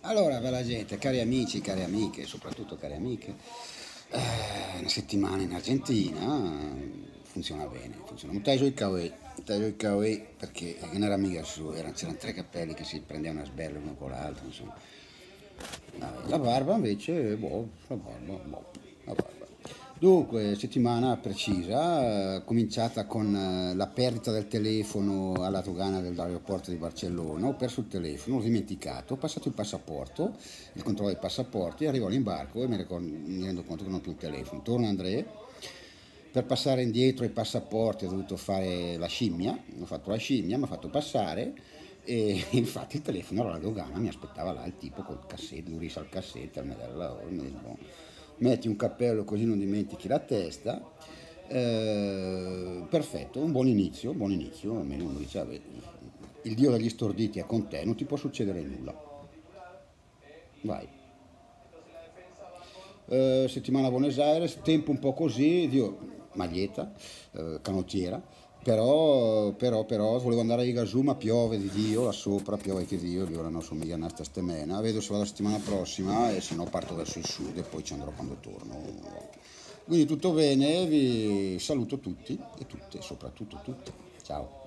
Allora, bella gente, cari amici, cari amiche, soprattutto cari amiche, una settimana in Argentina funziona bene, funziona. Un taglio il kawhi perché non era mica su, c'erano tre cappelli che si prendevano a sberle uno con l'altro, insomma. La barba invece, boh, la barba. Dunque, settimana precisa, cominciata con la perdita del telefono alla dogana dell'aeroporto di Barcellona. Ho perso il telefono, l'ho dimenticato, ho passato il passaporto, il controllo dei passaporti, arrivo all'imbarco e mi rendo conto che non ho più il telefono. Torno Andrea, per passare indietro i passaporti ho dovuto fare la scimmia, ho fatto la scimmia, mi ha fatto passare e infatti il telefono era alla dogana, mi aspettava là il tipo col cassetto, l'urissa al cassetto, al medello lavoro, mi dice, "Boh, metti un cappello così non dimentichi la testa." Perfetto, un buon inizio, almeno uno dice, "Vabbè, il dio degli storditi è con te, non ti può succedere nulla, vai." Settimana a Buenos Aires, tempo un po' così, Dio, maglietta, canottiera, però volevo andare a Igasù, ma piove di Dio, là sopra piove che Dio, ora non so mica una stemena, vedo se vado la settimana prossima e se no parto verso il sud e poi ci andrò quando torno. Quindi tutto bene, vi saluto tutti e tutte, soprattutto tutte. Ciao.